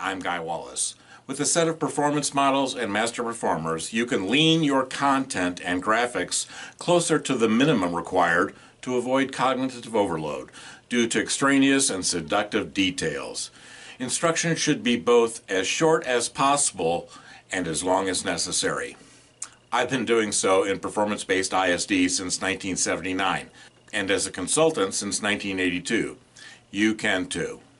I'm Guy Wallace. With a set of performance models and master performers, you can lean your content and graphics closer to the minimum required to avoid cognitive overload due to extraneous and seductive details. Instruction should be both as short as possible and as long as necessary. I've been doing so in performance-based ISD since 1979 and as a consultant since 1982. You can too.